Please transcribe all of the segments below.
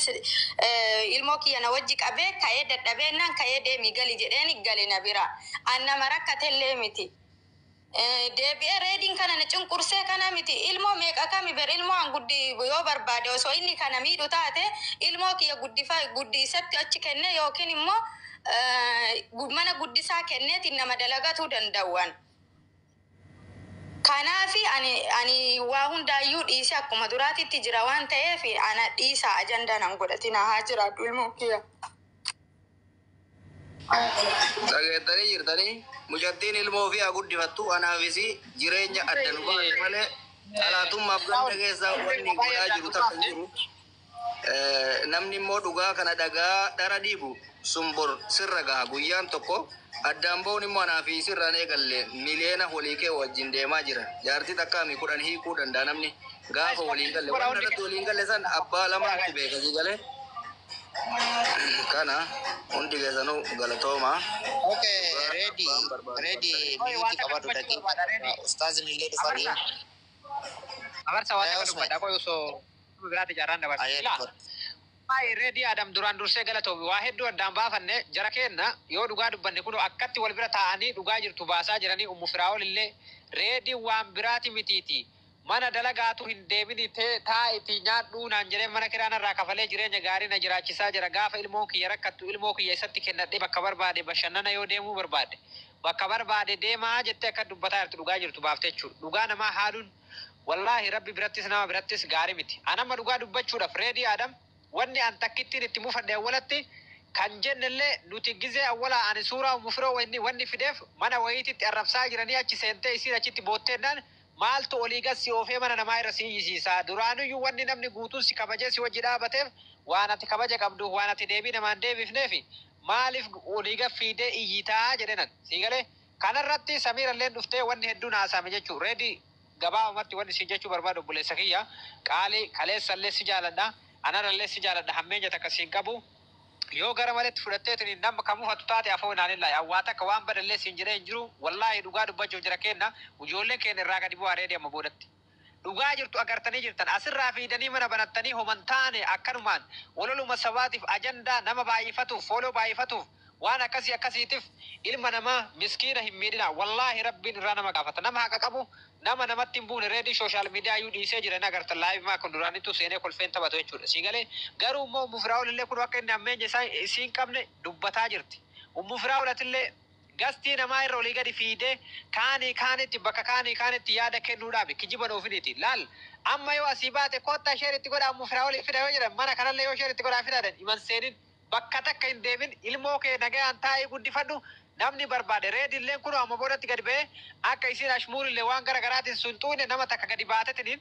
ilmoo kiyya na wajji qabee ka'ee dadhabeennan ka'ee deemi gali jedheeni gali na bira anna marakkatellee miti deebi'ee reediin kana na cunqursee kana miti ilmoo meeqa kami ber ilmoo an guddi yoo barbaade osoo inni kana miidhu taate ilmoo kiyya guddisatti achi kenne yookiin immoo mana guddisaa kenneeti nama dalagatuu danda'an. Kanaafi ani waa hundaayyuu dhiisee akkuma duraatitti jira waan ta'eef ana dhiisaa ajandaa nan godhatina haa jiraadhu ilmoo kiyya. Dhageettanii jirtanii mucattiin ilmoo fi guddifattu anaafis jireenya addan baatu malee dhalaatummaaf ganda keessaa wanni godhaa jiru takka jiru. Namni immoo dhugaa kana dhagaa dhara dhiibu sumbur sirra gaha guyyaan tokko. Addaan boon immoo anaafi sirraan eegalle miliyoona walii kee wajjin deemaa jira. Jaartii takkaami kudhan hiikuu danda'a namni gaafa waliin galle. Waan irratti waliin galle san abbaa lamaatti beekasi galee. Kana hundi keessanuu galatooma. Ready miyuutii qabadu dhaqee ustaazni illee dhufanii. Abarsa waan akka dubbadhaa qoy osoo biraatti jaarraan dabarsa. Ai ready Adam duran dursee galatoomi waa hedduu addaan baafanne jara kenna yoo dhugaa dubbanne kun akkatti wal bira taa'anii dhugaa jirtu baasaa jiranii ummu firaa'ol illee ready waan biraati mitiiti mana dalagaatu hin deebini taa'iti nyaadhuu naan jedhee mana kiraan irraa kafalee jireenya gaarii na jiraachisaa jira gaafa ilmoo kiyya rakkattu ilmoo kiyya isatti kennadhee bakka barbaade bashannana yoo deemuu barbaade bakka barbaade deemaa jettee akka dubbataa jirtu dhugaa jirtu baaftee jechuudha dhugaa namaa haaluun wallaahi rabbi birattis nama birattis gaarii miti anama dhugaa dubbachuudhaaf ready Adam wanni an takkittiin itti mufadhe awwalatti kan jennellee nuti gizee awwala ani suuraa mufiroo wanni fideef mana wayiititti arrabsaa jiranii achi seentee isiin achitti bootteennan maaltu olii gassi oofee mana namaa irra siyyisiisaa duraanuyyuu wanni namni guutuun si kabajee si wajji dhaabateef waan ati kabaja qabdu waan ati deebii namaan deebifneefi maaliif olii gaffiidee iyyitaa jedhenan siigalee kanarratti samiiralleen dhuftee wanni hedduun haasame jechuu reedi gabaabumatti wanni si jechuu barbaadu obboleessa kiyya qaalii kaleessallee si jaaladha anarallee si jaaladha hammeenya takka siin qabu yoo gara maletti fudhatteetiin nama kamuu hatu taate afoo naanillaa awwaata akka waan badallee siin jedhee hin jiru wallaahi dhugaa dubbachuuf jira kenna ijoolleen keenya irraa gadi bu'aa reedii amma boodatti dhugaa jirtu agartanii jirtan asirraa fiidanii mana banattanii homan taane akkanumaan waloluma sabaatiif ajandaa nama baay'ifatuuf fooloo baay'ifatuuf waan akkasiitiif ilma namaa miskiina hin miidhina wallaahi rabbiin irraa nama gaafata nama haqa qabu nama namatti hin buune reedii sooshaal miidiyaa iyyuu dhiisee jiran agartan laayiv maa kun duraanittu seenee kolfeen taphatu jechuudha siigalee garuu immoo ummu firaa'ol illee kun akka inni hammeenya isaa isiin qabne dubbataa jirti ummu firaa'olatillee gastii namaa irra olii gadi fiidee kaanitti bakka kaanitti yaada kennuudhaaf kijiban oofiniiti laal amma yoo asii baate koottaa sheeritti godha ummu firaa'ol fida yoo jedhan mana kanallee yoo sheeritti godhaa fidaadan iman seenin bakka takka hin deemin ilmoo kee nagayaan taa'ee guddifadhu namni barbaade reedilleen kun amma boodatti gadi ba'ee akka isiin ashmuurillee waan garaagaraatiin sun xuune nama takka gadi baatetiniin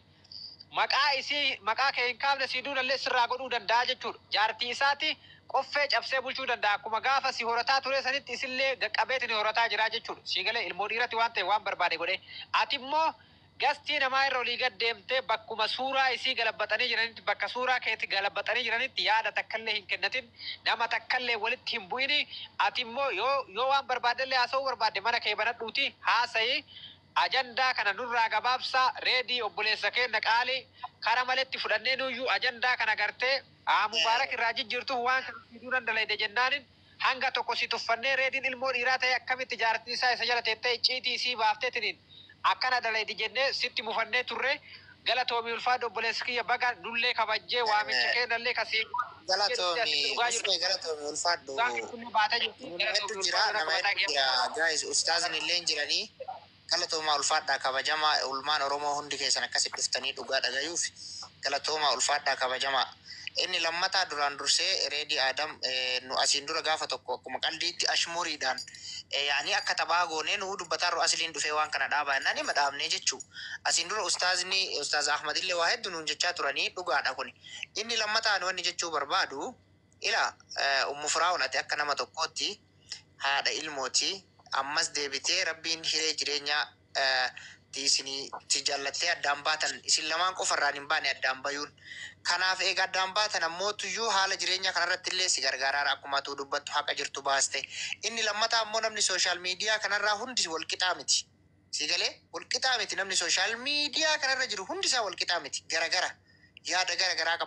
maqaa kee hin kaafne sii duunallee sirraa godhuu danda'a jechuudha. Jaartii isaati qoffee cabsee bulchuu danda'a. Akkuma gaafa si horataa ture sanitti isillee qaqqabeetiin horataa jira jechuudha. Sii galee ilmoo dhiiratti waan ta'e waan barbaade godhee. Ati immoo gastii namaa irra olii gad deemtee bakkuma suuraa isii galabbatanii jiranitti bakka suuraa keetti galabbatanii jiranitti yaada takkallee hin kennatin nama takkallee walitti hin bu'ini ati immoo yoo waan barbaadellee haasa'uu barbaadde mana kee banadhuuti haasa'ii ajandaa kana nurraa gabaabsaa reedii obboleessa keenya qaalii kara maletti fudhannee nuyyuu ajandaa kana gartee mubaarak irraa jijjiirtu waan kana fiduu dandaleede jennaanin hanga tokko si tuffannee reediin ilmoo dhiiraa ta'e akkamitti jaartii isaa isa jala teettee icciitii isii baafteetiniin akkana daleedi jennee sitti mufannee turre galatoomii ulfaadhu obboleessi kiyya baga dullee kabajjee waamicha kennallee kasii galatoomii ulfaadhu namatti jira guys ustaazni illee jiranii galatoomaa ulfaadhaa kabajamaa ulmaan oromoo hundi keessan akkasitti dhuftanii dhugaa dhagayuuf galatoomaa ulfaadhaa kabajamaa inni lammataa duraan dursee reedii Adam nu asiin dura gaafa tokko akkuma qaldiitti ashmuriidhaan yaani akka taphaa goonee nu dubbatarru asliin dhufee waan kana dhaabaa jennaan madaabnee jechuu asiin dura ustaaz Ahmad illee waa hedduu nuun jechaa turanii dhugaadha kun inni lammataan wanni jechuu barbaadu ila ummu firaa'ol ati akka nama tokkootti haadha ilmooti ammas deebitee rabbiin hiree jireenyaa tiisini tijallattee addaan baatan isin lamaan qofarraan hin baane addaan bayuun kanaaf eega addaan baatan ammoo tuyyuu haala jireenya kanarratti illee si gargaaraara akkuma tuu dubbattu haqa jirtu baaste inni lammataa ammoo namni sooshaal miidiyaa kanarraa hundi walqixaa miti si galee walqixaa miti namni sooshaal miidiyaa kanarra jiru hundi isaa walqixaa miti garagara yaada garagaraa qaban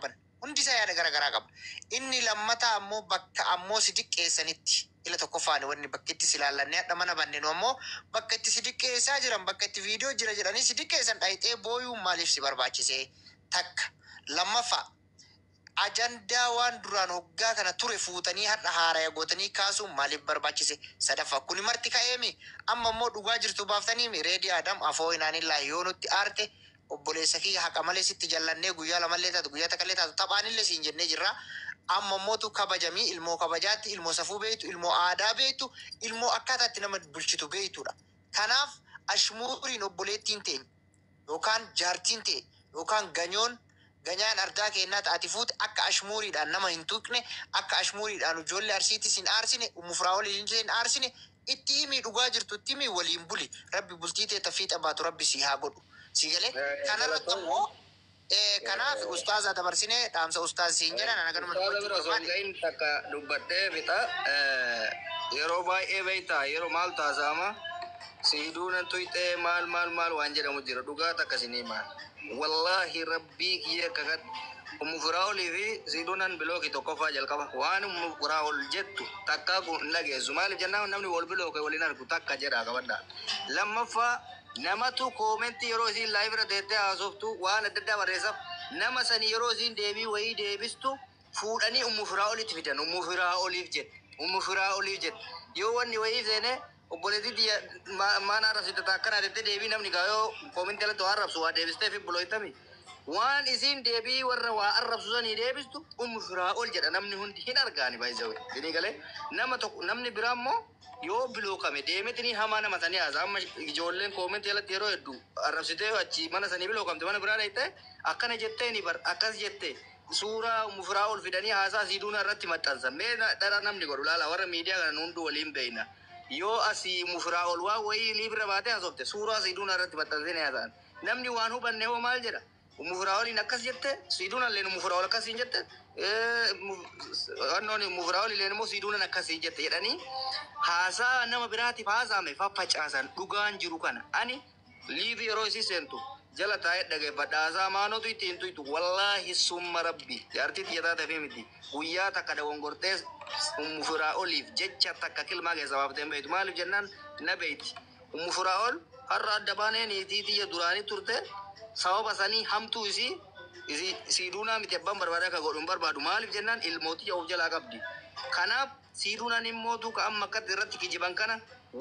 hundi isaa yaada garaagaraa qaba. Inni lammataa ammoo bakka ammoo si xiqqeessanitti ila tokkoffaan wanni bakka itti si ilaallannee hadha mana banneen ammoo bakka itti si xiqqeessaa jiran bakka itti viidiyoo jira jedhanii si xiqqeessan dhayixee booyuu maaliif si barbaachise takka. Lammaffaa ajandaa waan duraan hoggaa kana ture fuutanii hadha haaraya gootanii kaasuun maaliif barbaachise? Sadaffaa kuni marti ka'eemi amma immoo dhugaa jirtu baaftaniimi reedii Adam afoo inaanillaa yoo nutti aarte obboleessa kiyya haqa malee sitti jallannee guyyaa lamallee taatu guyyaa takkallee taatu taphaanillee siin jennee jirra. Amma mootu kabajamii ilmoo kabajaatti ilmoo safuu beektu ilmoo aadaa beektu ilmoo akkaataatti nama bulchitu beektudha. Kanaaf ashmuuriin obboleettiin ta'e yookaan jaartiin ta'e yookaan ganyaan ardaa kennaa taati fuute akka ashmuuriidhaan nama hin tuqne akka ashmuuriidhaan ijoollee arsiitis hin aarsine umufraa waliin hin aarsine itti himii dhugaa jirtu itti himii waliin buli rabbi bultii ta'e fiixa baatu rabbi si haa godhu si galee kanarratti ammoo kanaaf ustaaza dabarsine dhaamsa ustaaz siin jedhan ana ganuma dubbachuu takka dubbadhee fixa yeroo baay'ee beektaa yeroo maal taasama siiduunan tuyxee maal waan jedhamu jira dhugaa takka sinii maal wallahi rabbii kiyya kakat umufiraa'olii fi siiduunan bilooki tokkoffaa jalqaba waan umufiraa'ol jettu takkaa kun lageessu maaliif jennaan namni wal bilooke waliin argu takka jedhaa qabadha. Lammaffaa namatu koomentii yeroo isiin laayivira teettee haasoftu waan adda addaa barreessaaf nama sanii yeroo isiin deebii wayii deebistu fuudhanii umufiraa'olitti fidan umufiraa'oliif jedhe yoo wanni wayii seenee obboleetti maana arrabsita akkana jettee deebii namni gaayoo koomentii alatti waan arrabsu waa deebistee fi bulooytami waan isiin deebii warra waa arrabsu sanii deebistu umufiraa'ol jedha namni hundi hin argaani baay'isawee dinii galee nama tokko namni biraa immoo yoo bilookame deemetini hamaa nama sanii haasa amma ijoolleen koomentii alatti yeroo hedduu arrabsitee achi mana sanii bilookamte mana biraa dhayte akkana jettee ni bar akkas jette suuraa umufiraa'ol fidanii haasaa siiduuna irratti maxxansan mee dhara namni godhu laala warra miidiyaa kana hundu waliin beeyna. Yoo asii umufiraa'ol waa wayii liibira baatee haasofte suuraa siiduuna irratti maxxansee ni haasa'an namni waan hubanne hoo maal jedha umufiraa'oliin akkas jette siiduuna illeen umufiraa'ol akkasiin jette wannoon umufiraa'ol illeen immoo siiduunan akkasiin jette jedhanii haasaa nama biraatiif haasa'ame faffacaasan dhugaan jiru kana ani liibii yeroo isii seentu jala taa'ee dhageeffadha haasaa maanotu ittiin tuytu wallaahi summa rabbi jaartii xiyyataa tafee miti guyyaa takka dawongortee umufiraa'oliif jecha takka kilmaa keessa baaftee beektu maaliif jennaan na beeyti umufiraa'ol har'a adda baanee niitii xiyya duraanii turte sababa sanii hamtuu isii siiduunaa miti abbaan barbaada akka godhu hin barbaadu maaliif jennaan ilmootii of jalaa qabdi kanaaf siiduunaan immootu ka amma akkatti irratti kijiban kana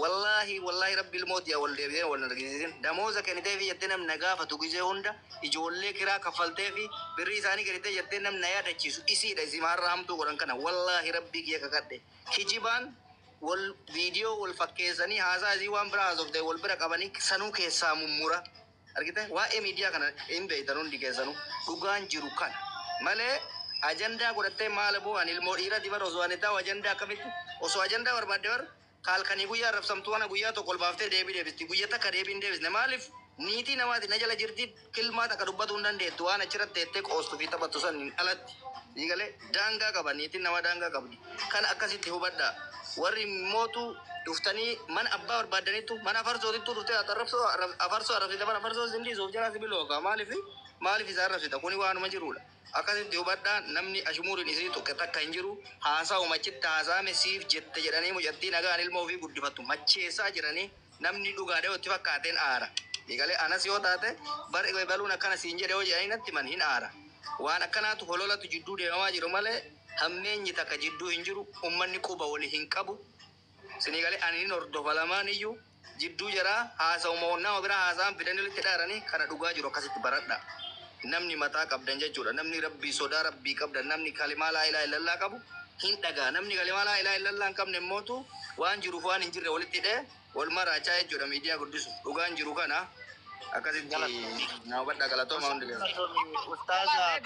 wallahi rabbi ilmootii wal deebi'ee wal argisiisin damooza kennitee fi jettee namni gaafatu gisee hunda ijoollee kiraa kaffaltee fi birrii isaanii kennitee jettee namni yaadachiisu isiidha isii maarraa hamtuu godhan kana wallahi rabbii kiyya kakadhe kijibaan wal viidiyoo wal fakkeessanii haasaa isii waan biraa haasoftee wal bira qabanii sanuu keessaa mummura argite waa'ee miidiyaa kana hin beeytan hundi keessanuu dhugaan jiru kana malee ajandaa godhattee maal bu'an ilmoo dhiira dibar osoo ani ta'u ajandaa akkamitti osoo ajandaa barbaadde bar kaalkanii guyyaa arrabsamtuu wana guyyaa tokko ol baaftee deebii deebisti guyyaa takka deebii hin deebisne maaliif niitii namaati na jala jirti kilmaa takka dubbatuu hin dandeettu waan achirratti teettee qoostuu fi taphattu san alatti diigalee daangaa qaba niitiin nama daangaa qabdi kan akkasitti hubadhaa warri mootu dhuftanii mana abbaa barbaadanitu mana afarsootittu dhuftee afarsoo arrabsite mana afarsoo sindiisuuf jala sibilooka maaliif isaa arrabsita kuni waanuma jirudha akkasitti hubadhaa namni ashmuuriin isii tuqqe takka hin jiru haasaa umachitti haasaame siif jette jedhanii mucattii nagaan ilma ofii guddifattu macheessaa jiranii namni dhugaadhee itti fakkaateen aara diigalee anas yoo taate baluun akkana siin jedhe yoo jedhanii natti man hin aara waan akkanaatu hololatu jidduu deemamaa jiru malee hammeenyi takka jidduu hin jiru ummanni quba wali hin qabu sinigalee ani hin hordofa lamaan iyyuu jidduu jaraa haasa'uma nama biraa haasaan fidanii itti dhaaranii kana dhugaa jiru akkasitti baradha namni mataa qabdan jechuudha namni rabbii sodaa rabbii qabdan namni kalimaa laa ilaaha illallaa qabu hin dhagaa namni kalimaa laa ilaaha illallaa hin qabne mootu waan jiruuf waan hin jirre walitti hidhee wal maraachaa jechuudha miidiyaa guddisu dhugaan jiru kana akkasitti nama badhaa galatooma hundi keessa. Ustaaza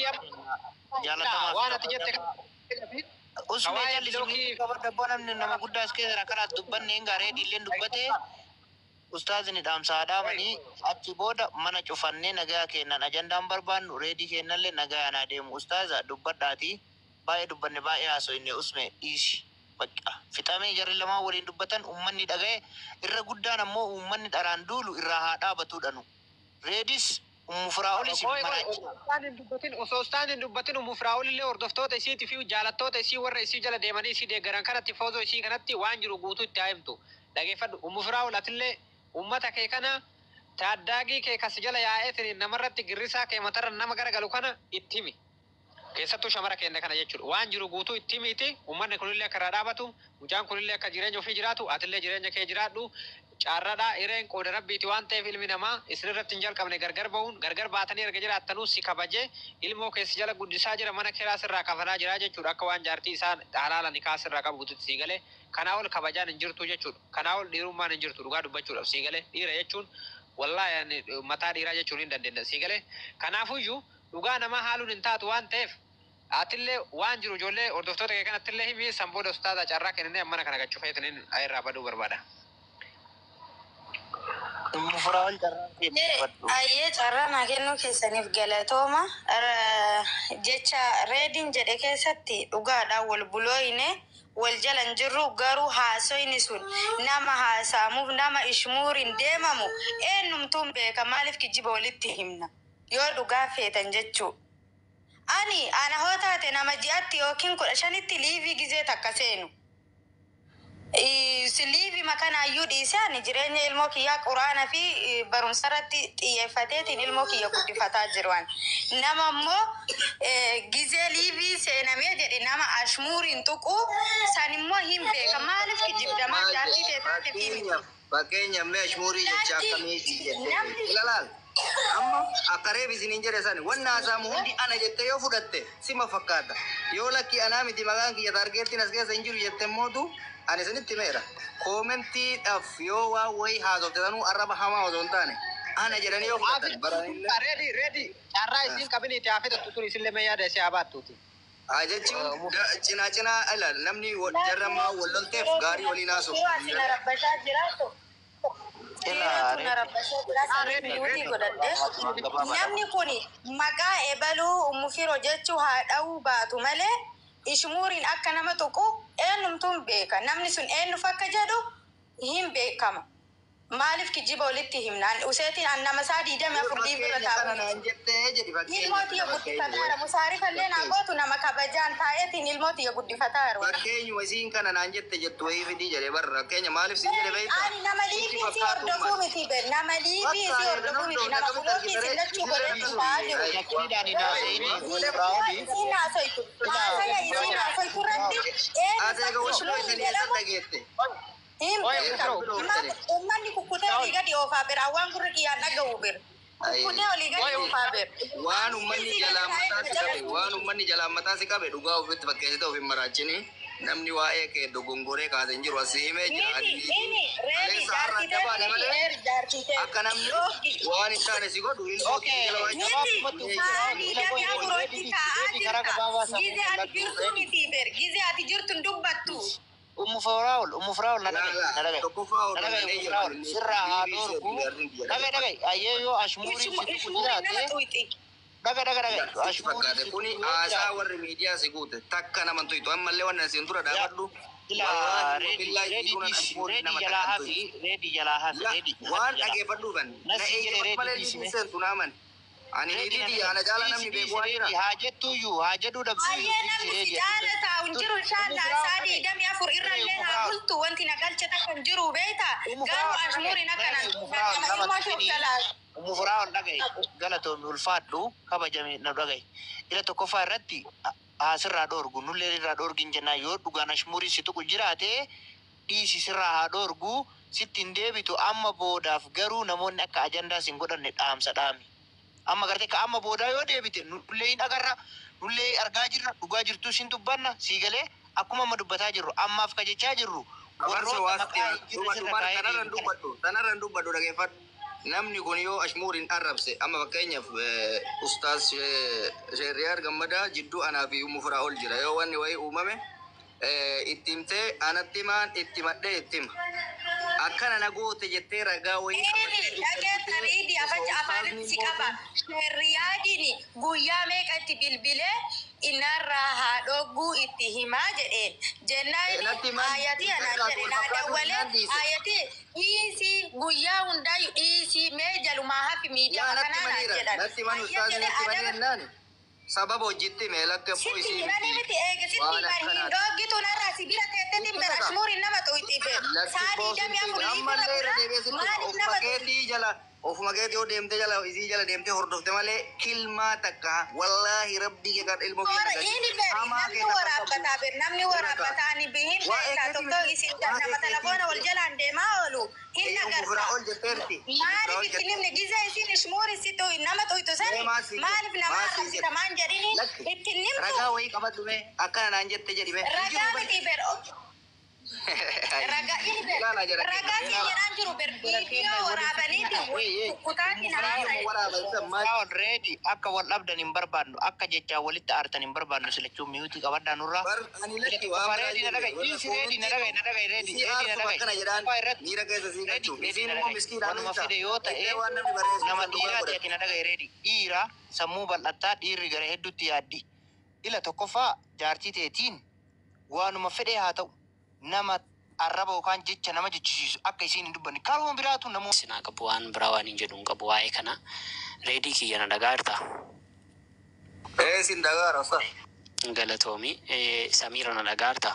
waan ati jette usme jalli kabada bonamni nama guddaa as keessa kanaat dubbanne hin gaaree diilleen dubbate ustaazni dhaamsaadhaamanii achi booda mana cufannee nagaa kennan ajandaan barbaannu reedii kennallee nagaa anaa deemu ustaaza dubbadhaati baay'ee dubbanne baay'ee haasoinne usme dhiisi bakka fixamee jarri lamaa waliin dubbatan ummanni dhaga'e irra guddaan ammoo ummanni dharaan duulu irraa haa dhaabatudha nu reedis Firaa'ol isin osoo istaan hin dubbatin Firaa'ol illee hordoftoota isiitii fi jaalattoota isii warra isii jala deemanii isii deeggaran kanatti footoo isii kanatti waan jiru guutuu itti himtu. Dhageeffadhu Firaa'ol atillee uummata kee kana taaddaagii kee kas jala yaa'eetiin namarratti girrisaa kee matarra nama garagalu kana itti himi. Keessattuu shamara keenya kana jechuudha. Waan jiru guutuu itti himiti. Uummanni kunillee akka irraa dhaabatu, mucaan kunillee akka jireenya ofii jiraatu, atillee jireenya kee jiraadhu. Caarraadhaa ireen qooda rabbiiti waan ta'eef ilmi namaa isinirratti hin jalqabne gargar bahuun gargar baatanii erga jiraattanuu si kabajee ilmoo keessa jala guddisaa jira mana keeraa sirraa kafanaa jira jechuudha. Akka waan jaartii isaa halaala nikaa sirraa qabu guututti sii galee kanaa ol kabajaan hin jirtu jechuudha. Kanaa ol dhiirummaan hin jirtu dhugaa dubbachuudhaaf sii galee dhiira jechuun wallaahi mataa dhiiraa jechuun hin dandeenya sii galee. Kanaafuyyuu dhugaa namaa haaluun hin taatu waan ta'eef atillee waan jiru ijoollee hordoftoota kee kanattillee himi sanbooda ustaaza carraa kennanii mana kana gachufeetaniin irraa baduu barbaada. Ayyee carraa naa kennuu keessaniif galatooma. Jecha reediin jedhe keessatti dhugaadhaan wal bulooyine wal jalan jirru garuu haasoyni sun nama haasaamuuf nama ishmuuriin deemamu eenyumtuun beeka maaliif kijiba walitti himna yoo dhugaa feetan jechuu. Ana hoo taate nama ji'atti yookiin 15tti liivii gizee takka seenu. Liivii makanaayyuu dhiisaan jireenya ilmoo kiyyaa quraana fi barumsarratti xiyyeeffateetiin ilmoo kiyya guddifataa jiran. Nama immoo gizee liivii seenamee jedhe nama ashmuuriin tuqu san immoo hin beeka maaliif kijibdamaa jaartii teetaate fi miti. Fakkeenya mee ashmuurii jecha akkamiiti jettee ilaalaal. Amma akka reebisiin hin jedhe sani wanna haasamu hundi ana jette yoo fudhatte sima fakkaata. Yoo lakki anaa miti maqaan kiyya targeettiin as keessa hin jiru jette mootu ani isinitti meera. Koomentiidhaaf yoo waa wayii haasofte sanuu arraba hamaa osoo hin taane ana jedhanii yoo fudhatan baranillee. Reedi carraa isiin qabiniiti haa fedhattu tun isillee mee yaada isii haa baattuuti. Jechuun cinaa ilaal namni jarramaa wal lolteef gaarii waliin haasoftu. Namni kun maqaa ebaluu mufiro jechuu haa dha'uu baatu malee ishmuuriin akka nama tuqu eenyumtuun beeka. Namni sun eenyu fakka jedhu hin beekama. Maaliif kijiba walitti himnaan useetiin annama isaa 24 diibira taa'u. Ilmootiya guddifataara musaarifallee naa gootu nama kabajaan taa'eetiin ilmootiya guddifataara. Fakkeenyuma isiin kana naan jette jettu wayii fidii jedhee barra fakkeenya maaliif siin jedhe beektaa? Ani nama liibii si hordofuu miti ben nama liibii si hordofuu miti nama kulookii si lachuu godhatu taa'aa jiru. Isiin haasoytu haasaya isiin haasoytu irratti ummanni kukkutee olii gadi oofaa bira waan gurri kiyyaan dhaga'u bira kukkutee olii gadi oofaa bira waan ummanni jalaan mataa si qabe dhugaa ofitti fakkeessite of hin maraachini namni waa'ee kee dogongoree kaase hin jiru asii himee jira akka namni waan hin taane si godhu ilmoo jala gizee ati jirtun dubbattu. Firaa'ol nadagay. Sirraa haa dhoorgu. Dhagay ayyee ashmuuriin sitti jiraate. Dhagay. Ashmuuriin kuni haasaa warri miidiyaa si guute takka naman tuytu ammallee waan asiin tura dhaabadhu. Reedi jalaa hafi. Waan dhageeffadhuufan na eeyyama malee liibii seentu naaman. Ani hididi ana jala namni beeku waan jira. Haa jettuuyyuu haa jedhuu dabsuu. Ayyee namni si jaala taa'u hin jiru inshallah saadii 24 irrallee haa bultu wanti na galchata kan jiru beekta. Garuu ashmuuriin akkanaan Firaa'ol dhagaye galatoomii ulfaadhu kabajame na dhagaye. Ila tokkoffaa irratti haasirraa dhoorgu nullee irraa dhoorgin jennaan yoo dhugaan ashmuuriin si tuqu jiraate dhiisi sirraa haa dhoorgu sitti hin deebitu amma boodaaf garuu namoonni akka ajandaa sin godhanne dhaamsa dhaami. Amma gartee ka amma boodaa yoo deebite nullee hin agarra nullee argaa jirra dhugaa jirtu sin dubbanna sii galee akkuma amma dubbataa jirru ammaaf ka jechaa jirru tanarran dubbadhu dhageeffadhu namni kun yoo ashmuuriin arrabse amma fakkeenyaaf ustaas Sheeriyaar Gammadaa jidduu anaa fi Firaa'ol jira yoo wanni wayii uumame itti himtee anatti himaan itti madhee itti hima akkana na goote jettee ragaa wayii dhageettariidi afacha afaanitti qaba Sheeriyaadiin guyyaa meeqa itti bilbilee inarraa haa dhoguu itti himaa jedheen jennaan ayatii anaan jedhe naa dawwalee ayatii dhiisii guyyaa hundaayyuu dhiisii mee jalumaa hafi miidhaa kanaa naan jedhan sababa hojjetti meelakka sitti himanii miti eegasitti kan hin dhoogitu narraa sibira teettetiin bira shmuuriin nama tu'itiife saadii damee afurii maaliif nama tu'itiife ofuma keetii yoo deemte jala isii jala deemte hordofte malee kilmaa takka wallaahi rabbii kee kan ilmoo namni waraabbataa ni bihin beekaa tokko isin nama telefoona wal jalaan deemaa oolu hin agarta maaliif itti nimne gizee isin ishmuuri situ nama tuytu sani maaliif nama arrabsita maan jedhini itti nimtu ragaa wayii qabadhu mee akkana naan jette jedhi mee ragaa miti ber ragaa siinjedhaan jiru ber viidiyoo waraabaniiti kutaatti namaa already akka wal dhabdan hin barbaadnu akka jechaa walitti aartan hin barbaadnu silachuun miyuutii qabadhaa nurraa wanuma fide yoo ta'e nama dhiiraati ati na dhagaye reedi dhiira sammuu bal'attaa dhiirri gara hedduutti yaaddi ila tokkoffaa jaartii teetiin waanuma fedhe haa ta'u nama arraba yookaan jecha nama jechisiisu akka isiin hin dubbanne karoon biraatu namoo sinaa qabu waan biraa waan hin jedhuun qabu waa'ee kana reedii kiyya na dhagaarta sin dhagaara sa galatoomi samiira na dhagaarta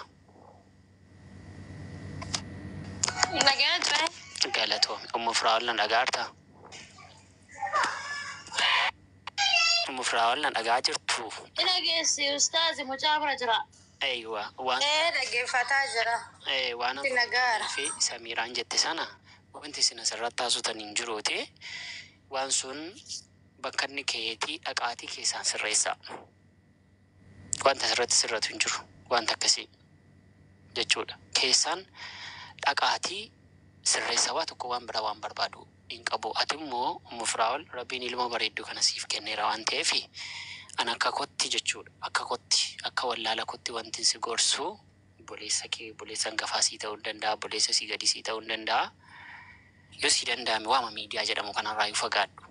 galatoomi firaawal na dhagaarta firaawal na dhagaa jirtu ina geessi ustaazi mucaafara jira ايوه وان dhaggeeffataa jira وانا nagaara في سميران جت سنه وانت سنه سرتا سوتن جروتي وان سن بكني كيتي اقاتي كيسان سريسا وانت سرت جرو وانت كسي جچودا كيسان اقاتي سريسا واتكو وان برا وان بربادو ان قبو اتمو مفراول ربي نلما بريدو كنسيف كنيرا وانتي في ana akka kotti jechuudha akka kotti akka wallaala kotti wanti si gorsu boleessa kee boleessa hangafaa sii ta'uu danda'a boleessa sii gadi sii ta'uu danda'a yoo sii danda'ame waama miidiyaa jedhamu kanarraa yoo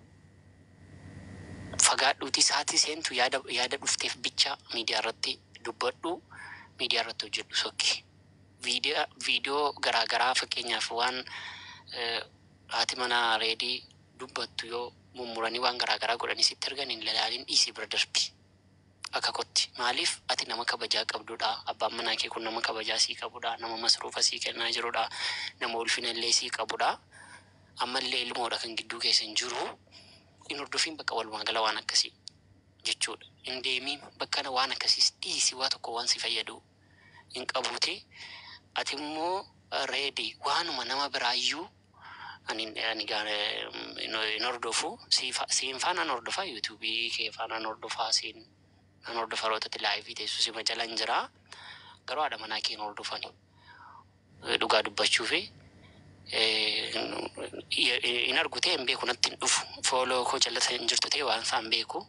fagaadhuuti saatii seentu yaada dhufteef bicha miidiyaa irratti dubbadhu miidiyaa irratti hojjedhu sokki viidiyoo garaagaraa fakkeenyaaf waan haati manaa reedii dubbattu yoo mummuranii waan garaagaraa godhanii sitti argan hin lalaalin dhiisii bira darbi akka kotti maaliif ati nama kabajaa qabdudha abbaan manaa kee kun nama kabajaa sii qabudha nama masruufa sii kennaa jirudha nama ulfina illee sii qabudha ammallee ilmoodha kan gidduu keessa hin jiru in hordofiin bakka walumaa gala waan akkasii jechuudha in deemiin bakka waan akkasiis dhiisii waa tokko waan si fayyadu hin qabuute ati immoo reedii waanuma nama biraayyuu ani gane in ordofu siin faana ordofa YouTube ke faana ordofa siin an ordofa rootati live teessu si majalan jira garuu haadha manaa kee ordofani dhugaa dubbachuu fi in argutee hin beeku natti hin dhufu fooloo koo jallata hin jirtu ta'e waan isaan beeku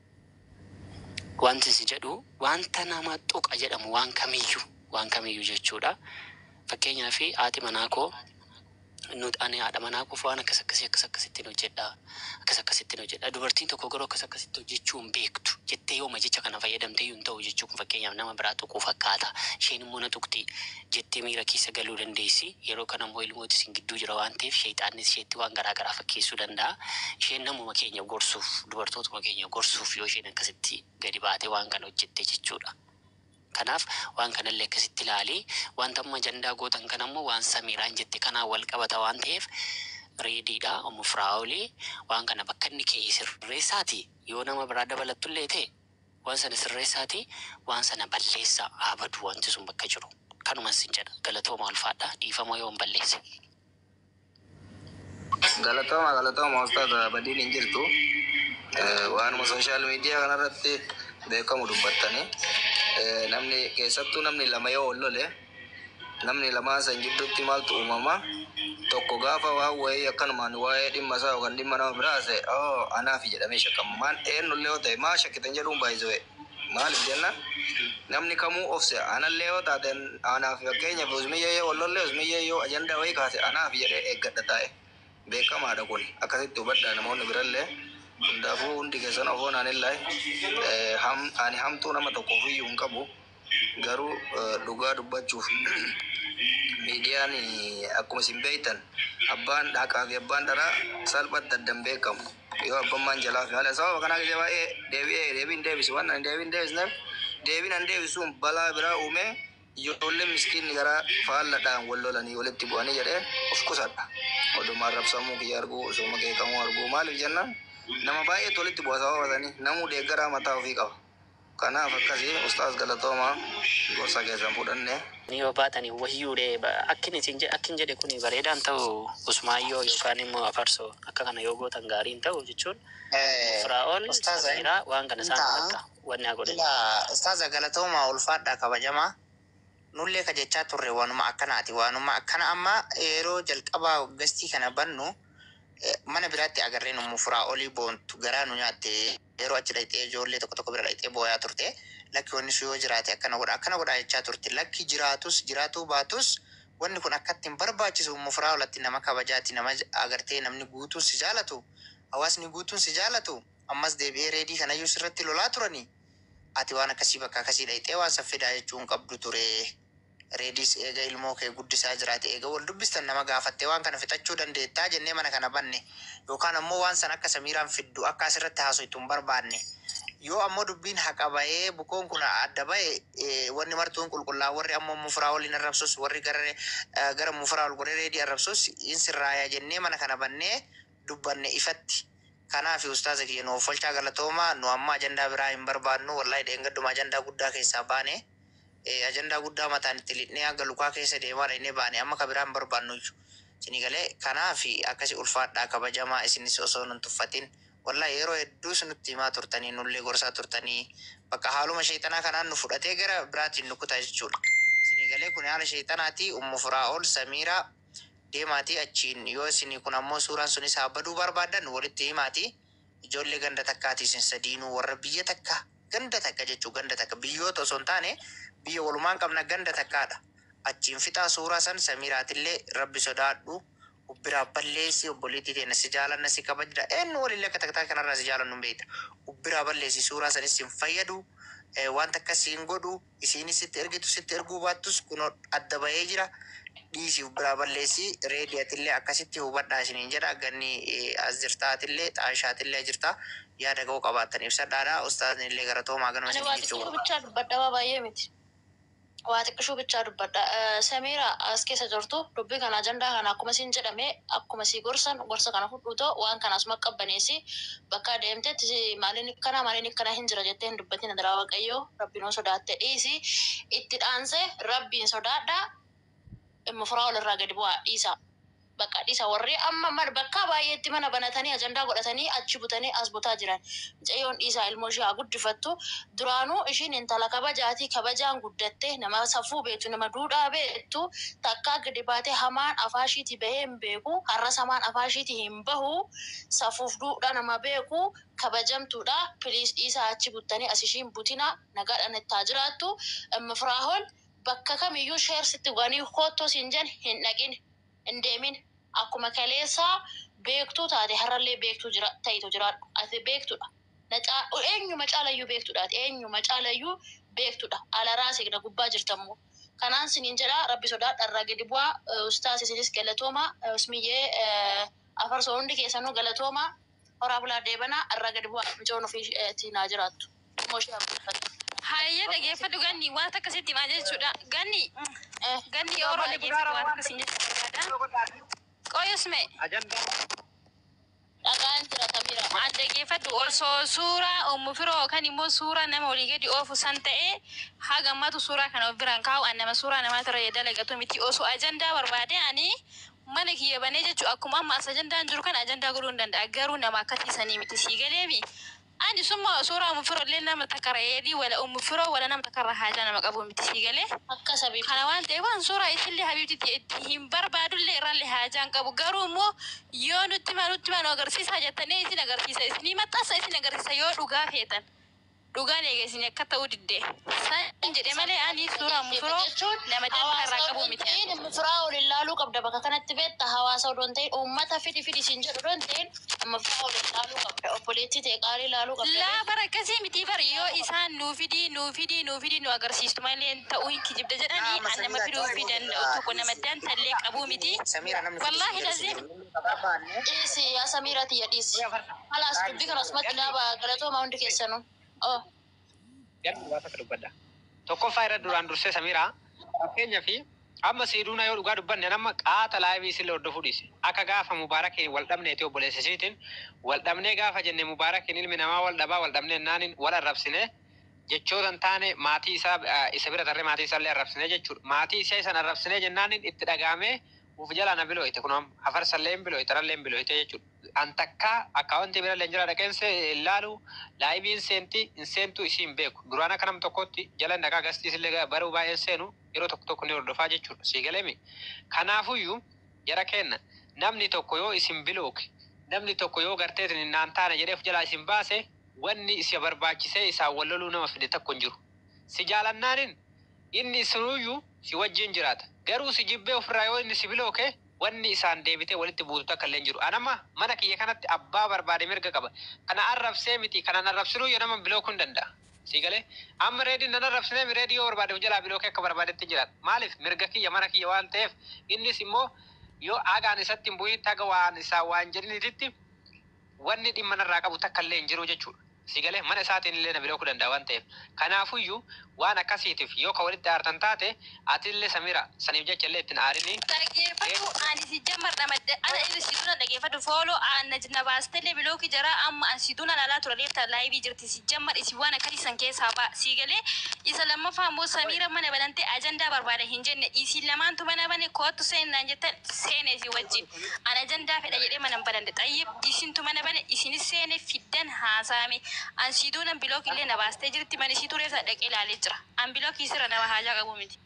wanti si jedhu wanta nama tuqa jedhamu waan kamiyyuu jechuudha fakkeenyaa fi haati manaa koo nuti ani haadha manaa koo waan akkasitti hojjedha dubartiin tokko garuu akkasitti hojjechuu hin beektu jettee yooma jecha kana fayyadamtee yoo ta'u jechuu kun fakkeenyaaf nama biraa tuquu fakkaata isheen immoo na tuqti jettee miira keessa galuu dandeessi yeroo kana immoo ilmooti isin gidduu jira waan ta'eef sheexaannis isheetti waan garaagaraa fakkeessuu danda'a isheen namuma keenya gorsuuf dubartootuma keenya gorsuuf yoo isheen akkasitti gadi baatee waan kana hojjette jechuudha. Kanaaf waan kanallee akkasitti ilaalee wanta amma ajandaa gootan kan ammoo waan Samiiraan jette kanaa wal qabata waan ta'eef reediidha firaawulee waan kana bakka inni kee sirreessaati yoo nama biraa dabalattullee ta'e waan sana sirreessaati waan sana balleessaa abadu wanti sun bakka jiru kanuma sin jedha galatooma ulfaadha dhiifama yoo balleesse galatooma ustaad badiin hin jirtu waanuma social media kanarratti beekamu dubbattanii namni keessattuu namni lama yoo lole namni lama san jidduutti maaltu uumama tokko gaafa waa wayii akkanumaan waa'ee dhimma isaa yookaan dhimma nama biraase anaaf jedhamee shakkamumaan eenyullee yoo ta'e maa shakkitan jedhuun baay'isee maaliif jenna namni kamuu ofse anallee yoo taate anaaf fakkeenyaaf usmiyyee yoo lollee usmiyyee yoo ajandaa wayii kaase anaaf jedhee eeggadha taa'e beekamaadha kun akkasitti hubadhaa namoonni birallee Hundaafuu hundi keessan ofoon anillee ani hamtuu nama tokko ofiyyuu hin qabu. Garuu dhugaa dubbachuuf miidiyaan akkuma isin beektan abbaan haqaa fi abbaan dharaa salphatti addan beekamu. Yoo abbummaan jalaa fi haala sababa kanaa gisee baay'ee deebiin deebisi waan ani deebiin deebisneef deebiin an deebisuun balaa biraa uumee ijoolleen miskiinni gara faalladhaan wal lolanii walitti bu'anii jedhee of qusadha. Odumaan rabsamuu kiyya arguu osoo makeekamuu arguu maaliif jennaan nama baay'eetu walitti bu'a sababatanii namuu deeggaraa mataa ofii qaba. Kanaaf akkasii ustaas galatoomaa gorsa keessan fudhanne. Ni yoo baatanii wayyuudhee akkin jedhe kun bareedaan ta'u Usmaayyoo yookaan immoo Afarsoo akka kana yoo gootan gaariin ta'u jechuun Firaa'ol Samiraa waan kana isaan akka wanni haa godhan. Ustaaza galatoomaa ulfaadhaa kabajamaa. Nullee ka jechaa turre waanuma akkanaati. Waanuma akkana amma yeroo jalqabaa gastii kana bannu mana biraatti agarree numu Firaa'olii boontu garaa nu nyaatte yeroo achi dhaqxee ijoollee tokko bira dhaqxee booyaa turte. Lakki wanni sun yoo jiraate akkana godha jechaa turte. Lakki jiraatuu baatus wanni kun akkatti hin barbaachisu immoo Firaa'olatti nama kabajaati nama agartee namni guutuun si jaalatu hawaasni guutuun si jaalatu ammas deebi'ee reedii kanayyuu sirratti lolaa turanii. Ati waan akkasii bakka akkasii dhaqxee waan saffidaa jechuun qabdu ture. Reediis eega ilmoo kee guddisaa jiraate eega wal dubbistan nama gaafattee waan kana fixachuu dandeettaa jennee mana kana banne yookaan ammoo waan san akka Samiiraan fiddu akka asirratti haasoitu hin barbaanne. Yoo ammoo dubbiin haqa bahee bukoon kun adda bahee wanni martuun qulqullaa warri ammoo mufuraa waliin arrabsus warri gara mufuraa ol godhee reedii arrabsus in sirraayaa jennee mana kana bannee dubbanne ifatti. Kanaaf ustaaza kiyya nu folchaa galatoomaa nu amma ajandaa biraa hin barbaannu wallahi dheengadduma ajandaa guddaa keessaa baane ajandaa guddaa mataan itti lidnee hanga lukaa keessa deemaa dhaqnee baane amma ka biraa hin barbaannu isinii galee kanaaf akkasi ulfaadhaa kabajamaa isinis osoo nun tuffatin wallahi yeroo hedduus nutti himaa turtanii nullee gorsaa turtanii bakka haaluma sheexanaa kanaan nu fudhatee gara biraatiin nu kutaa jechuudha. Isinii galee kun haala sheexanaati ummu Firaa'ol Samiiraa deemaatii achiin yoo isinii kun ammoo suuraan sunis haa baduu barbaadan walitti himaati ijoollee ganda takkaati isin sadiinuu warra biyya takka ganda takka jechuu ganda takka biyyoota osoo hin taane biyya walumaan qabna ganda takkaadha. Achiin fixaa suuraa san Samiiraatillee rabbi sodaadhu ubbiraa balleessi obboleettii teena si jaalanna si kabajda eenyu walillee akka takkaa kanarraa si jaalannu hin beekta. Ubbiraa balleessi suuraa sanis hin fayyadu waan takka siin godhu isiinis sitti ergitu sitti erguu baattus kun adda bahee jira. Dhiisi ubbiraa balleessi reediyatillee akkasitti hubadhaa isiniin jedha ganni as jirtaatillee xaashaatillee jirta yaada ga'uu qabaatan ibsadhaadha ustaazni illee gara toomaa ganuma isin jechuudha. Bicha dubbadhaa baay'ee miti. Waa xiqqishuu bicha dubbadha. Samiira as keessa jirtu dubbii kana ajandaa kana akkuma siin jedhame akkuma sii gorsa kana fudhuutoo waan kana asuma qabbaneessi bakka deemtetti maaliin akkana hin jira jettee hin dubbatin adaraa waaqayyoo rabbiin oo sodaatte dhiisi itti dhaansee rabbiin sodaadhaa. Mufuraa irraa gadi bu'aa dhiisa. Bakka dhiisa warri amma bakka baay'eetti mana banatanii ajandaa godhatanii achi butanii as butaa jiran. Mucayyoon dhiisaa ilmoo ishee haa guddifattu. Duraanuu ishiin intala kabajaatii kabajaan guddatte nama safuu beektu nama duudhaa beektu takkaa gadi baatee hamaan afaashiitii bahee hin beeku har'as hamaan afaashiitii hin bahu safuuf duudhaa nama beeku kabajamtuudha. Piliis dhiisaa achi buttanii as ishiin butina nagaadhaan itti jiraattu. Firaa'ol bakka kamiyyuu sheersitti ganii koottoo siin jen hin dhaqin hin deemin akkuma kaleessaa beektuu taate har'allee beektuu ta'itu jiraadhu ati beektudha. Eenyuma caalayyuu beektudha eenyuma caalayyuu beektudha alaraa signa gubbaa jirtammoo. Kanaan siniin jedhaa rabbi sodaadha irraa gadi bu'aa ustaas isinis galatoomaa usmiyyee Afarsoo hundi keessanuu galatoomaa horaa bulaa deebanaa irraa gadi bu'aa micoon ofii naa jiraattu. Mooshee abbuuffata. Hayya dhageeffadhu ganni waan akkasitti himaa jechuudha. Ganni yeroo dhageeffadhu waan akkasii jechuudha. Qoyusme. Dhagaan jira Samiira. Waan dhageeffadhu osoo suuraa Firoo kan immoo suuraa nama olii gadi oofu san ta'ee hagammatu suuraa kana of biraan kaa'u nama suuraa namaa tarree dalagatu miti osoo ajandaa barbaade ani mana kiyya banee jechuudha. Akkuma amma as ajandaan jiru kan ajandaa godhuu hin danda'a garuu nama akkasiisanii miti sii galeemi. Ani summa suuraa Firoo illee nama takka reedii wala Firoo wala nama takka haajaa nama qabu miti sii galee. Akka sabii. Kana waan ta'eef waan suuraa isillee habiibti itti hin barbaadullee irraallee haajaan qabu garuu immoo yoo nutti maa nu agarsiisaa jettanii isin agarsiisa isinii maxxansa isin agarsiisa yoo dhugaa feetan dhugaan eegesin akka ta'uu didde. San jedhe malee ani suuraa mufiroo nama dantaa irraa qabu miti. Mufiraa ol ilaaluu qabda bakka kanatti beekta hawaasa odoon ta'in uummata fidi siin jedhu odoon ta'in mufiraa ol ilaaluu qabda obboleetti ta'e qaarii ilaaluu qabda. Laa bara akkasii miti bara yoo isaan nuufidi nu agarsiistu malee ta'uu hin kijibda jedhanii nama fiduu fi danda'u tokko nama dantallee qabu miti. Wallaahi lazim. Dhiisi yaa Samiiraati yaa dhiisi. Halaas dubbii kana asumatti dhaabaa galatooma hundi keessanuu. Garuu waa takka dubbadha. Tokkoffaa irra duraan dursee Samiiraa fakkeenyaa fi amma siiduuna yoo dhugaa dubbanne nama qaata laayivii sille hordofuu dhiise. Akka gaafa Mubaarakiin wal dhabneeti obboleessa isiitiin wal dhabnee gaafa jenne Mubaarakiin ilmi namaa wal dhabaa wal dhabnee naanin wal arrabsine jechoota hin taane maatii isaa isa bira tarree maatii isaallee arrabsine jechuudha. Maatii isaa san arrabsine jennaanin itti dhagaamee uf jala na bilooyte kunuun hafarsallee hin bilooyte rallee hin bilooyte jechuudha. Antakkaa akkaawwantii bira leenjira dhaqeense ilaalu laayibiin hin seentu isiin beeku. Duraan akka nam tokkotti jala dhaqaa gastiisillee baruu baay'een seenu yeroo tokko ni hordofaa jechuudha. Siigalemi. Kanaafuyyuu jara kenna namni tokko yoo isin bilooke namni tokko yoo garteetiin hin naan taane jedheef jalaa isin baase wanni isa barbaachisee isaa walloluu nama fide tokko hin jiru. Si jaalannaanin inni isinuyyuu si wajjin jiraata. Garuu si jibbee ofirraa yoo inni si bilooke wanni isaan deebitee walitti buutu takka illee jiru. Anama mana kiyya kanatti abbaa barbaade mirga qaba. Kana arrabsee miti kana arrabsinuu yoo nama bilookuu hin danda'a. Siigalee amma reediin nan arrabsinee reedii yoo barbaade jalaa bilookee akka barbaadetti jiraata. Maaliif mirga kiyya mana kiyya waan ta'eef innis immoo yoo agaan isatti hin bu'iin taga waan isaa waan jedhinititti wanni dhimma narraa qabu takka illee hin jiru jechuudha. Siigalee mana isaatiin illee na bilookuu danda'a waan ta'eef. Kanaafuyyuu waan akkasiitiif yoo ka walitti aartan taate ati illee Samiira saniif jecha illee ittiin aarini. Dhageeffatu ani si jammar dhamadde ana illee si duna dhageeffatu fooloo na baastellee bilookii jara amma an si duna laalaa tura leefta laayivii jirti si jammar isi waan akkasii san keessaa ba'a. Siigalee isa lammaffaa immoo Samiira mana banantee ajandaa barbaada hin jenne isin lamaantu mana bane kootu seenaan jettan seenee si wajjin. Ana ajandaa fedha jedhee mana banande xayyib isintu mana bane isinis seenee fiddan haasaame. An si duna bilookii illee na baastee jirti mani si turee sa dhaqee ilaalee jira. An bilookii sirra nama haajaa qabu miti.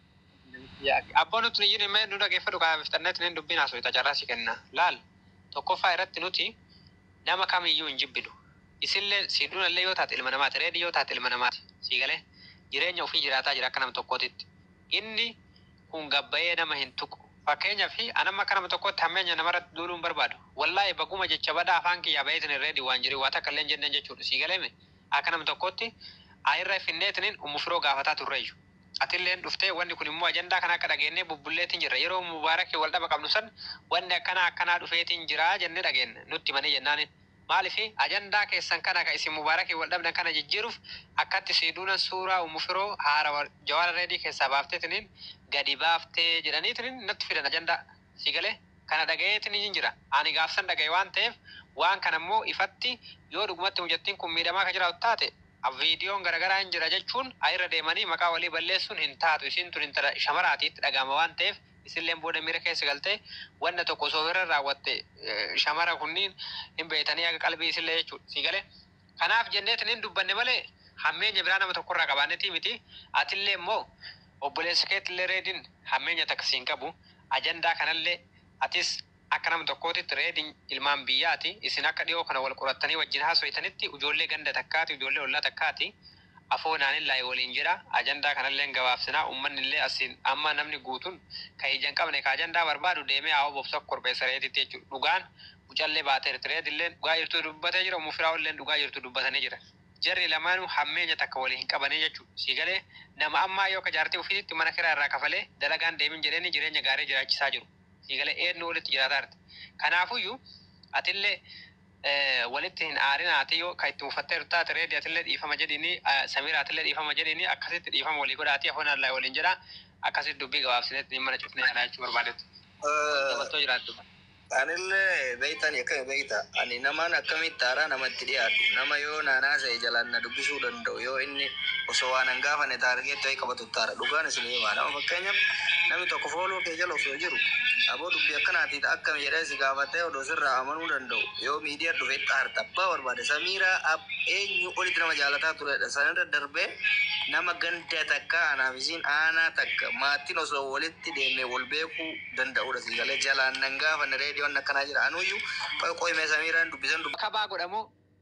Abboon nuti ni jiru mee nu dhageeffadhu kaafiftanneet ni dubbiin haasofita carraa si kenna. Laal tokkoffaa irratti nuti nama kamiyyuu hin jibbidu. Isillee siiduunallee yoo taate ilma namaati reedii yoo taate ilma namaati. Siigalee jireenya ofii jiraataa jira akka nama tokkootitti. Inni kun gabbayee nama hin tuqu. Fakkeenyaaf anamma akka nama tokkotti hammeenya namarratti duuluun barbaadu. Wallaahi baguma jecha badaa afaan kiyyaa baheetin reedii waan jiru waa takka illee hin jenneen jechuudha. Siigalee akka nama tokkotti ayirra finneetiniin ummufiroo gaafataa turreeyyu. Atilleen dhuftee wanni kun immoo ajandaa kana akka dhageenyee bubbulleetiin jirra. Yeroo Mubaarakii wal dhaba qabnu san wanni akkanaa dhufeetiin jira jennee dhageenne nutti manii jennaanin. Maaliif ajandaa keessan kana ka isin Mubaarakii wal dhabdan kana jijjiiruuf akkatti siiduunan suuraa ummufiroo haara Jawaara reedii keessaa baafteetiniin gadi baaftee jedhaniitiniin natti fidan ajandaa. Siigalee kana dhagayeetiniin jira. Ani gaafsan dhagaye waan ta'eef waan kana immoo ifatti yoo dhugumatti hojjettiin kun miidhamaa ka jiraatu taate viidiyoon garagaraa hin jira jechuun ayirra deemanii maqaa walii balleessuun hin taatu isin tun intala shamaraatiitti dhagama waan ta'eef isilleen booda miira keessa galtee wanna tokko osoo irra raawwatte shamara kunniin hin beeytanii akka qalbii isillee jechuudha. Siigalee kanaaf jenneetiin hin dubbanne malee hammeenya biraa nama tokkorraa qabaannetii miti. Atillee immoo obboleessa keetillee reediin hammeenya takka siin qabu ajandaa kanallee atis akka nama tokkootitti reediin ilmaan biyyaati. Isin akka dhiyoo kana wal qorattanii wajjin haasoytanitti ijoollee ganda takkaati ijoollee ollaa takkaati. Afoonaan illaa waliin jira. Ajandaa kanallee gabaabsinaa uummanni illee asiin amma namni guutuun ka ijaan qabne ka ajandaa barbaadu deemee haa bobsa korbeessa reeditti jechuudha. Dhugaan mucallee baatee reedillee dhugaa jirtu dubbatee jira. Mufiraawillee dhugaa jirtu dubbatanii jira. Jarri lamaanuu hammeenya takka walii hin qabanii jechuudha. Siigalee nama ammaa yoo ka jaartii ofiitti mana kiraa irraa kafalee dalagaan deemin jedhanii jireenya gaarii jiraachisaa jiru. Siigalee eenyu walitti jiraataa jirti. Kanaafuyyuu atillee walitti hin aarinaatii yoo ka itti mufattee jirtu taate reedii atillee dhiifama jedhini Samiira atillee dhiifama jedhini akkasitti dhiifama walii godhaatii afoonaan laa waliin jira akkasitti dubbii gabaabsineetti mana cufnee yaalaa jechuu barbaadetu. Gabattoo jiraattu. Anillee beeytan akkami beeyta ani namaan akkamitti haaraa namatti dhiyaatu nama yoo naanaasa'e jalaan na dubbisuu danda'u yoo inni osoo waan hin gaafane taargeetti wayi qabatu taara dhugaan isin himaa nama fakkeenyaaf namni tokko fooloo kee jala osoo jiru aboo dubbii akkanaati akkami jedhee si gaafatee odoo sirraa amanuu danda'u yoo miidiyaa dhufetti aarta abbaa barbaade Samiiraa eenyu olitti nama jaalataa turedha sanirra darbee nama ganda takka anaaf isiin aanaa takka maatiin osoo walitti deemee wal beekuu danda'udha siigalee jalaan nan gaafanne reediyoon akkanaa jira anuyyuu qoyimee Samiiraan dubbisan kabaa godhamu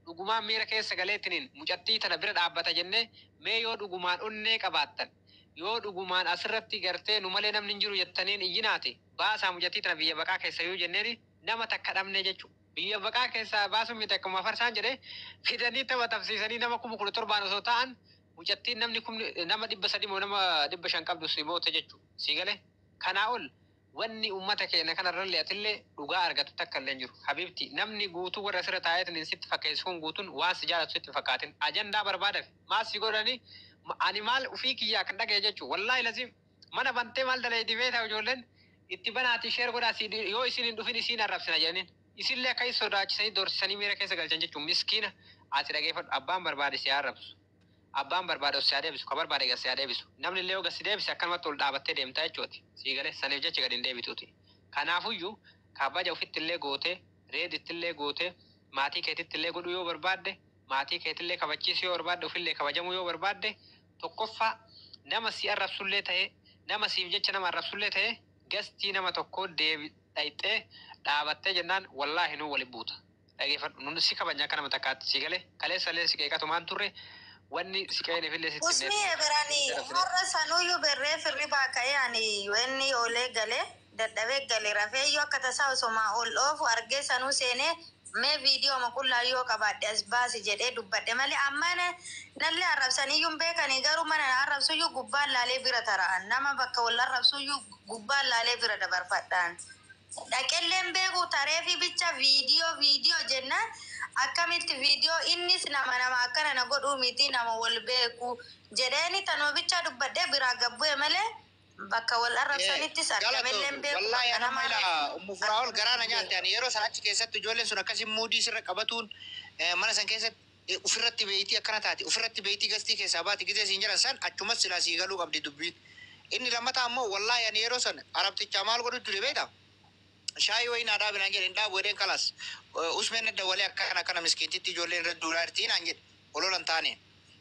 dhugumaan miira keessa galeettiniin mucattii tana bira dhaabbata jennee mee yoo dhugumaan onnee qabaattan yoo dhugumaan asirratti gartee nu malee namni hin jiru jettaniin iyyinaate baasaa mucattii tana biyya baqaa keessa yoo jenneeni nama takka dhabne jechuudha. Biyya baqaa keessaa baasuun miti akkuma farsaan jedhee fidanii taphatamsiisanii nama 17,000 osoo ta'an mucattiin namni nama 300 moo nama 500 qabdu si moote jechuudha. Si galee kanaa ol wanni uummata keenya kanarrallee atillee dhugaa argatu takka illee jiru. Habibti namni guutuu warra asirra taa'eetiin sitti fakkeessu kun guutuun waan si jaalatu sitti fakkaatin ajandaa barbaadaf maas si godhanii ani maal ufii kiyyaa kan dhaga'e jechuudha. Wallaahi lazim mana bantee maal dalaydii beekaa ijoolleen itti banaati sheer godhaa yoo isin hin dhufin isin arrabsina jedhaniin. Isillee akka isa sodaachisanii doorsisanii miira keessa galchan jechuun miskiina ati dhageeffadhu abbaan barbaade si arrabsu. Abbaan barbaade si deebisu ka barbaade gas si deebisu. Namni illee yoo gas deebise akkanumatti ol dhaabattee deemtaa jechuuti. Si galee saniif jecha gadi hin deebituuti. Kanaafuyyuu kabaja ofitti illee gootee reeditti illee gootee maatii keetitti illee godhuu yoo barbaadde maatii keetillee kabachiisuu yoo barbaadde ofillee kabajamuu yoo barbaadde tokkoffaa nama si arrabsullee ta'ee nama siif jecha nama arrabsullee ta'ee gastii nama tokko dhayxee dhaabattee jennaan wallaahi nuu wali buuta. Dhageeffadhu nun si kabajaa kana matakkaatti si galee kaleessallee si qeeqatu maan turre wanni si qeeqneefillee sitti Usmii biranii har'a sanuyyuu berree firri baaka'ee ani inni oolee galee dadhabee galee rafee yoo akka tasaa osoma ol dhoofu argee sanuu seenee mee viidiyoo maqullaa yoo qabaadhe as baasi jedhee dubbadhe malee amma nallee arrabsaniyyuu beekanii garuu mana arrabsuyyuu gubbaan laalee bira tara'an nama bakka wal arrabsuyyuu gubbaan laalee bira dabarfadhaan. Dhaqelleen beeku taree fi bicha viidiyoo jennaan akkamitti viidiyoo innis nama akkana na godhuu miti nama wal beeku jedheeni tanuma bicha dubbadhee biraa gabbu'e malee bakka wal arrabsanittis argamelleen beeku. Wallahi nama ila ummu furaa'ol garaana nyaate ani yeroo san achi keessatti ijoolleen sun akkasiin muudii sirra qabatuun mana san keessatti ofirratti beeytii akkana taate ofirratti beeytii gastii keessaa baate gisee siin jiran san achumas silaa sii galuu qabdi dubbiin. Inni lammataa ammoo wallahi ani yeroo san arabticha maal godhu ture beektaa? Shaayii wayii naa dhaabinaan jedhe dhaabu jedheen kalas usmeen dawalee akkana miskiintitti ijoolleen irra duulaa jirti naan jedhe ololan taane.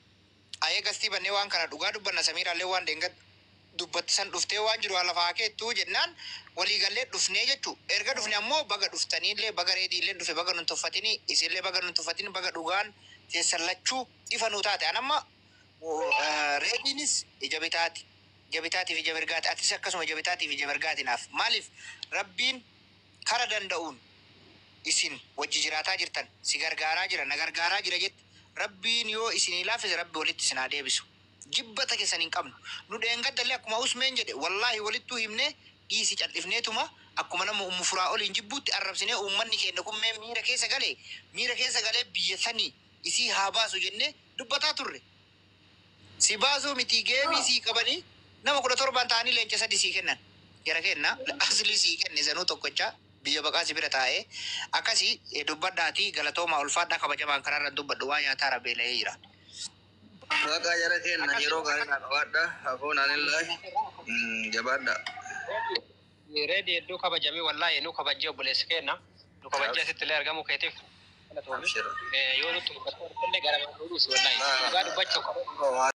Ayee gastii bannee waan kana dhugaa dubbanna Samiiraallee waan deengat dubbatti san dhuftee waan jiru haala faakeettuu jennaan walii gallee dhufnee jechuu erga dhufne ammoo baga dhuftaniillee baga reediillee dhufe baga nun tuffatini isillee baga nun tuffatini baga dhugaan teessallachuu ifa nuu taate anamma reediinis ija bitaatiif ija mirgaati atis akkasuma ija bitaatiif ija mirgaatinaaf maaliif rabbiin kara danda'uun isin wajji jiraataa jirtan si gargaaraa jira na gargaaraa jira jetti rabbiin yoo isinii laafise rabbi walitti isin haa deebisu. Jibbata keessan hin qabnu nu dheengaddalee akkuma usmeen jedhe wallaahi walittuu himne dhiisi cal'ifneetuma akkuma nama ummu furaa'oliin jibbuutti arrabsinee uummanni keenya kun mee miira keessa galee biyya sanii isii haa baasu jennee dubbataa turre. Si baasuu miti geemii sii qabanii nama 17 ta'anii leenca 3 sii kennan jara kenna asli sii kenne sanuu tokkocha biyya baqaa si bira taa'ee akkasii dubbadhaatii galatooma ulfaadhaa kabajamaan karaarra dubbadhu waa nyaataa rabeela'ee jira. Maka jara kenna yeroo gaarii na qabaadha hafuun anillee jabaadha. Reedi hedduu kabajamii wallaahi nu kabajjee obboleessi kenna nu kabajjee asitti illee argamuu keetiif yoo nutti gara wallaahi dubbachuu